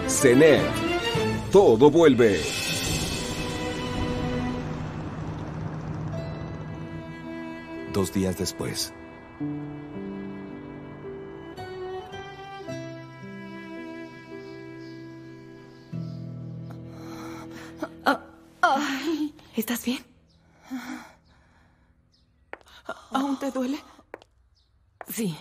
Zenet. Todo vuelve. Dos días después. ¿Estás bien? ¿Aún te duele? Sí.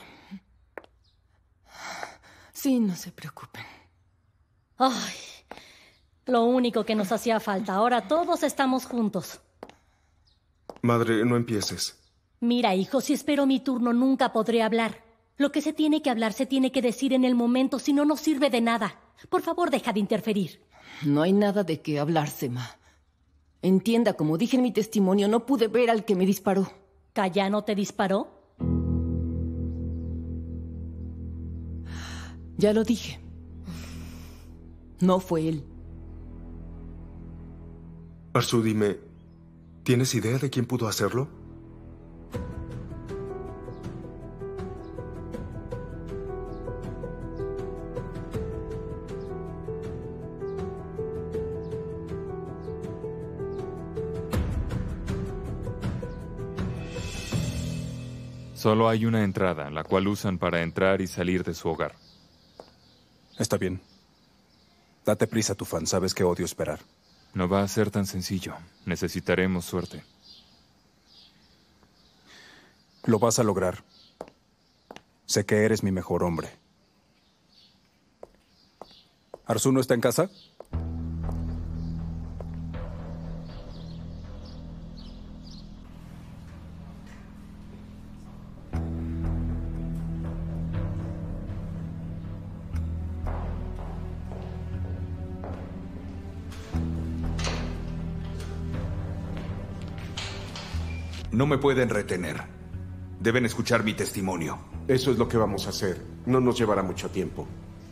Sí, no se preocupen. Ay, lo único que nos hacía falta. Ahora todos estamos juntos. Madre, no empieces. Mira, hijo, si espero mi turno nunca podré hablar. Lo que se tiene que hablar se tiene que decir en el momento, si no, no sirve de nada. Por favor, deja de interferir. No hay nada de qué hablar, Sema. Entienda, como dije en mi testimonio, no pude ver al que me disparó. ¿Cayano te disparó? Ya lo dije. No fue él. Arzu, dime, ¿tienes idea de quién pudo hacerlo? Solo hay una entrada, la cual usan para entrar y salir de su hogar. Está bien. Date prisa, Tufán. Sabes que odio esperar. No va a ser tan sencillo. Necesitaremos suerte. Lo vas a lograr. Sé que eres mi mejor hombre. ¿Arzu no está en casa? No me pueden retener. Deben escuchar mi testimonio. Eso es lo que vamos a hacer. No nos llevará mucho tiempo.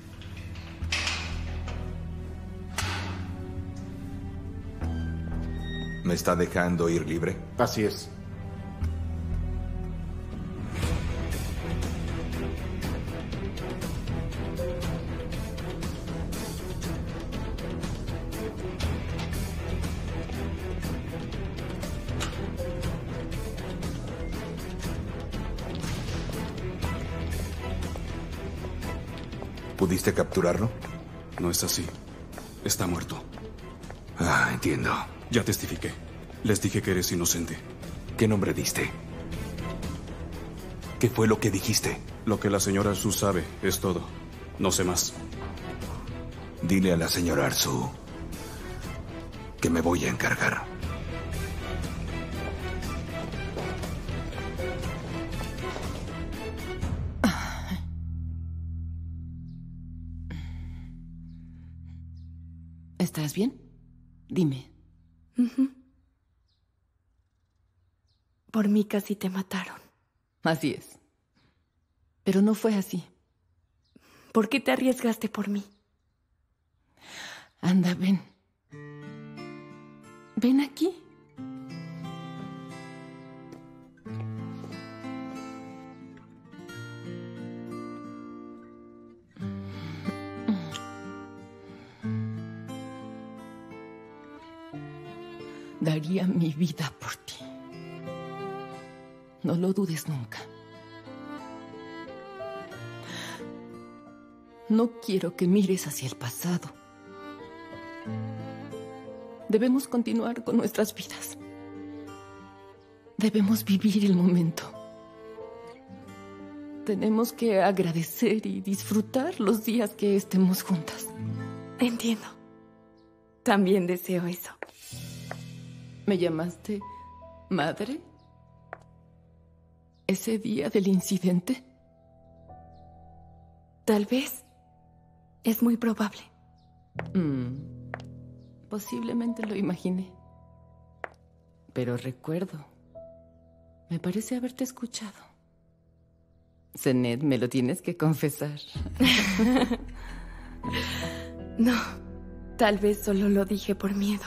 ¿Me está dejando ir libre? Así es. ¿Pudiste capturarlo? No es así. Está muerto. Ah, entiendo. Ya testifiqué. Les dije que eres inocente. ¿Qué nombre diste? ¿Qué fue lo que dijiste? Lo que la señora Arzu sabe es todo. No sé más. Dile a la señora Arzu que me voy a encargar. ¿Estás bien? Dime. Por mí casi te mataron. Así es. Pero no fue así. ¿Por qué te arriesgaste por mí? Anda, ven. Ven aquí. Daría mi vida por ti. No lo dudes nunca. No quiero que mires hacia el pasado. Debemos continuar con nuestras vidas. Debemos vivir el momento. Tenemos que agradecer y disfrutar los días que estemos juntas. Entiendo. También deseo eso. ¿Me llamaste madre? ¿Ese día del incidente? Tal vez. Es muy probable. Posiblemente lo imaginé. Pero recuerdo. Me parece haberte escuchado. Zenet, me lo tienes que confesar. No. Tal vez solo lo dije por miedo.